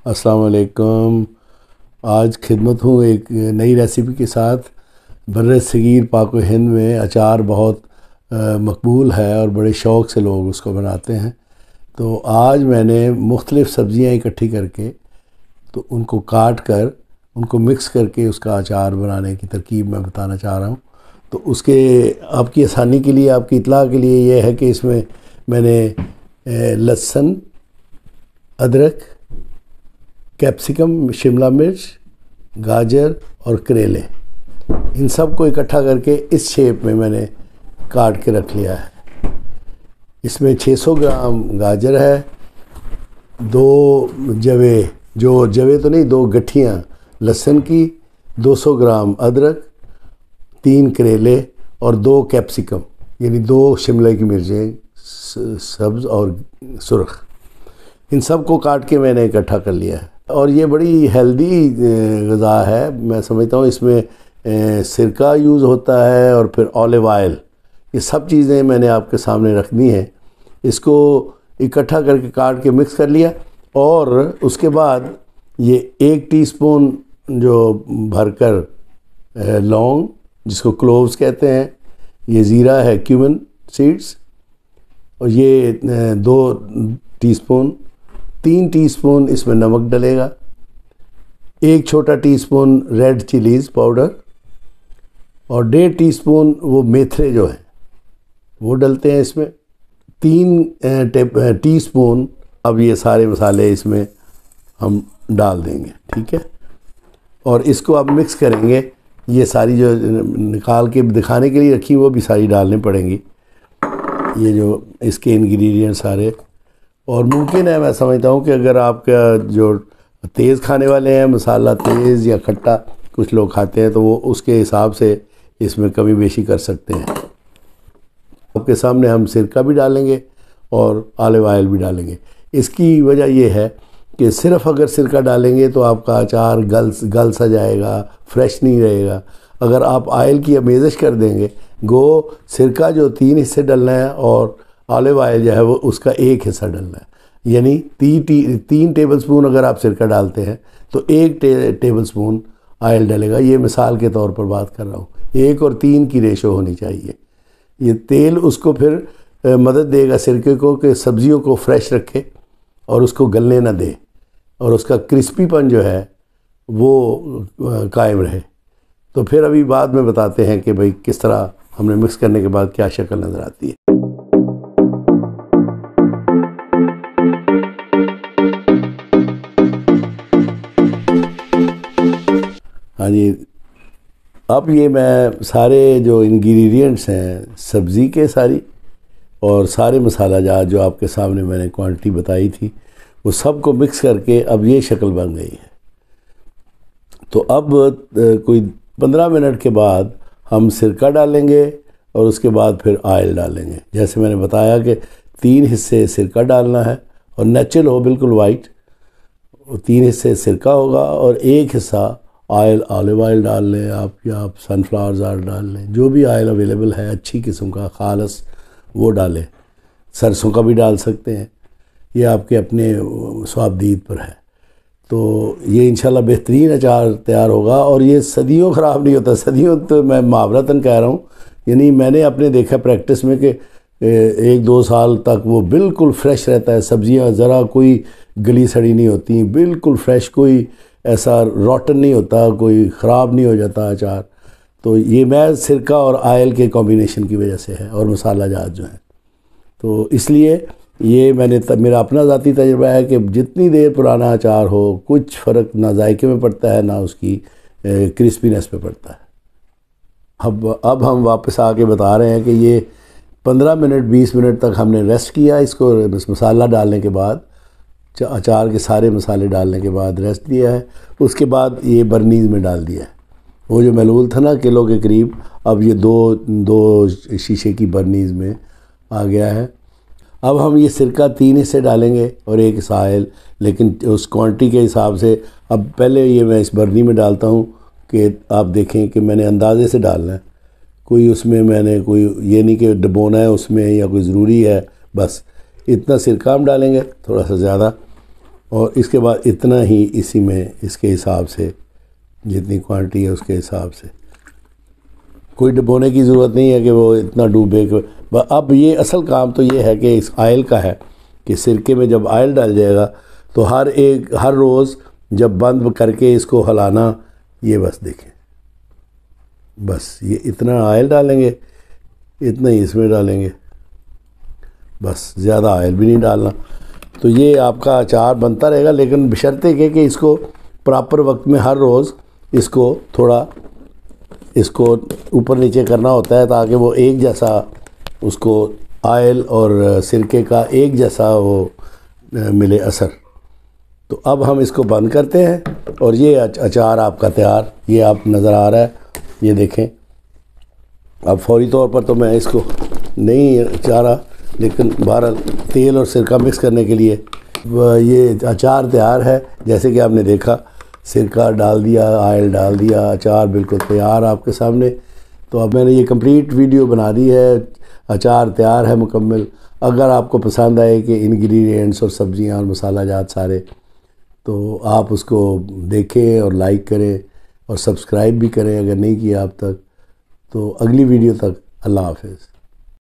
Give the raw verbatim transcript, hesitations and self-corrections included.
अस्सलाम वालेकुम। आज खिदमत हूँ एक नई रेसिपी के साथ। बर्र सगीर पाक व हिंद में अचार बहुत अ, मकबूल है और बड़े शौक़ से लोग उसको बनाते हैं। तो आज मैंने मुख्तलिफ़ सब्ज़ियाँ इकट्ठी करके तो उनको काट कर उनको मिक्स करके उसका अचार बनाने की तरकीब मैं बताना चाह रहा हूँ। तो उसके आपकी आसानी के लिए, आपकी इत्तला के लिए ये है कि इसमें मैंने लहसुन, अदरक, कैप्सिकम, शिमला मिर्च, गाजर और करेले, इन सब को इकट्ठा करके इस शेप में मैंने काट के रख लिया है। इसमें छह सौ ग्राम गाजर है, दो जवे जो जवे तो नहीं दो गठियाँ लहसुन की, दो सौ ग्राम अदरक, तीन करेले और दो कैप्सिकम यानी दो शिमला की मिर्चें सब्ज़ और सुर्ख, इन सब को काट के मैंने इकट्ठा कर लिया है। और ये बड़ी हेल्दी ग़िज़ा है। मैं समझता हूँ इसमें सिरका यूज़ होता है और फिर ऑलिव ऑयल, ये सब चीज़ें मैंने आपके सामने रख दी हैं। इसको इकट्ठा करके काट के मिक्स कर लिया और उसके बाद ये एक टीस्पून जो भरकर लौंग जिसको क्लोव्स कहते हैं, ये ज़ीरा है क्यूमिन सीड्स, और ये दो टीस्पून तीन टीस्पून इसमें नमक डलेगा, एक छोटा टीस्पून रेड चिलीज़ पाउडर और डेढ़ टीस्पून वो मेथरे जो हैं वो डलते हैं इसमें, तीन टीस्पून। अब ये सारे मसाले इसमें हम डाल देंगे, ठीक है। और इसको अब मिक्स करेंगे। ये सारी जो निकाल के दिखाने के लिए रखी वो भी सारी डालनी पड़ेंगी, ये जो इसके इंग्रेडिएंट सारे। और मुमकिन है, मैं समझता हूँ कि अगर आपका जो तेज़ खाने वाले हैं, मसाला तेज़ या खट्टा कुछ लोग खाते हैं, तो वो उसके हिसाब से इसमें कमी बेशी कर सकते हैं। आपके सामने हम सिरका भी डालेंगे और ऑलिव ऑयल भी डालेंगे। इसकी वजह यह है कि सिर्फ़ अगर सिरका डालेंगे तो आपका अचार गल गल सा जाएगा, फ्रेश नहीं रहेगा। अगर आप ऑयल की अमेज़श कर देंगे, गो सिरका जो तीन हिस्से डलना है और ऑलिव ऑयल जो है वो उसका एक हिस्सा डलना है, यानी ती, ती, तीन टेबल स्पून अगर आप सिरका डालते हैं तो एक टे, टेबल स्पून ऑयल डलेगा। ये मिसाल के तौर पर बात कर रहा हूँ, एक और तीन की रेशो होनी चाहिए। ये तेल उसको फिर मदद देगा सिरके को कि सब्ज़ियों को फ्रेश रखे और उसको गलने ना दे और उसका क्रिस्पीपन जो है वो कायम रहे। तो फिर अभी बाद में बताते हैं कि भाई किस तरह हमने मिक्स करने के बाद क्या शक्ल नज़र आती है। हाँ जी, अब ये मैं सारे जो इंग्रेडिएंट्स हैं सब्ज़ी के सारी और सारे मसाला जात जो आपके सामने मैंने क्वांटिटी बताई थी वो सब को मिक्स करके अब ये शक्ल बन गई है। तो अब कोई पंद्रह मिनट के बाद हम सिरका डालेंगे और उसके बाद फिर ऑयल डालेंगे। जैसे मैंने बताया कि तीन हिस्से सिरका डालना है और नेचुरल हो बिल्कुल वाइट, तीन हिस्से सिरका होगा और एक हिस्सा ऑयल, ऑलिव ऑयल डाल लें आप या आप सनफ्लावर ऑयल डाल लें, जो भी ऑयल अवेलेबल है अच्छी किस्म का खालस वो डालें। सरसों का भी डाल सकते हैं, ये आपके अपने स्वाबदीद पर है। तो ये इंशाल्लाह बेहतरीन अचार तैयार होगा और ये सदियों ख़राब नहीं होता। सदियों तो मैं मुहावरतन कह रहा हूँ, यानी मैंने अपने देखा प्रैक्टिस में कि एक दो साल तक वो बिल्कुल फ्रेश रहता है। सब्ज़ियाँ ज़रा कोई गली सड़ी नहीं होती, बिल्कुल फ्रेश, कोई ऐसा रॉटन नहीं होता, कोई ख़राब नहीं हो जाता अचार। तो ये मैं सिरका और ऑयल के कॉम्बिनेशन की वजह से है और मसाला जात जो है, तो इसलिए ये मैंने तब मेरा अपना ज़ाती तजुर्बा है कि जितनी देर पुराना अचार हो कुछ फ़र्क ना जायके में पड़ता है ना उसकी क्रिस्पीनेस पे पड़ता है। अब अब हम वापस आके बता रहे हैं कि ये पंद्रह मिनट बीस मिनट तक हमने रेस्ट किया इसको, मसाला डालने के बाद, अचार के सारे मसाले डालने के बाद रेस्ट दिया है। उसके बाद ये बर्नीज़ में डाल दिया है। वो जो महलूल था ना किलो के करीब, अब ये दो दो शीशे की बर्नीज़ में आ गया है। अब हम ये सिरका तीन हिस्से डालेंगे और एक हिस्सा ऑयल, लेकिन उस क्वांटिटी के हिसाब से। अब पहले ये मैं इस बर्नी में डालता हूँ कि आप देखें कि मैंने अंदाजे से डालना है, कोई उसमें मैंने कोई ये नहीं कि डबोना है उसमें या कोई ज़रूरी है, बस इतना सिरका हम डालेंगे थोड़ा सा ज़्यादा, और इसके बाद इतना ही इसी में इसके हिसाब से जितनी क्वांटिटी है उसके हिसाब से, कोई डुबोने की ज़रूरत नहीं है कि वो इतना डूबे। अब ये असल काम तो ये है कि इस आयल का है कि सिरके में जब आयल डाल जाएगा तो हर एक हर रोज़ जब बंद करके इसको हिलाना, ये बस देखें, बस ये इतना आयल डालेंगे, इतना ही इसमें डालेंगे, बस ज़्यादा आयल भी नहीं डालना। तो ये आपका अचार बनता रहेगा, लेकिन बशर्ते के कि इसको प्रॉपर वक्त में हर रोज़ इसको थोड़ा इसको ऊपर नीचे करना होता है ताकि वो एक जैसा उसको आयल और सिरके का एक जैसा वो मिले असर। तो अब हम इसको बंद करते हैं और ये अचार आपका तैयार, ये आप नज़र आ रहा है, ये देखें। अब फौरी तौर पर तो मैं इसको नहीं चाह रहा, लेकिन बहरहाल तेल और सिरका मिक्स करने के लिए ये अचार तैयार है। जैसे कि आपने देखा, सिरका डाल दिया, आयल डाल दिया, अचार बिल्कुल तैयार आपके सामने। तो अब मैंने ये कंप्लीट वीडियो बना दी है, अचार तैयार है मुकम्मल। अगर आपको पसंद आए कि इंग्रेडिएंट्स और सब्जियां और मसाला जात सारे, तो आप उसको देखें और लाइक करें और सब्सक्राइब भी करें अगर नहीं किया अब तक। तो अगली वीडियो तक अल्लाह हाफ़िज़।